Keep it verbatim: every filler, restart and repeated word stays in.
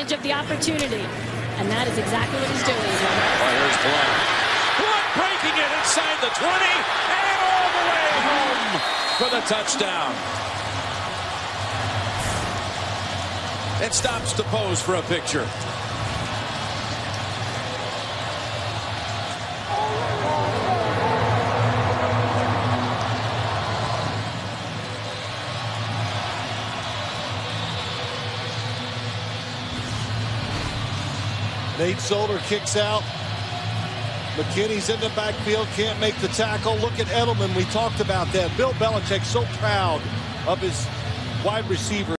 advantage of the opportunity. And that is exactly what he's doing. Well, here's Blount. Blount breaking it inside the twenty and all the way home for the touchdown. It stops to pose for a picture. Nate Solder kicks out. McKinney's in the backfield, can't make the tackle. Look at Edelman, we talked about that. Bill Belichick so proud of his wide receiver.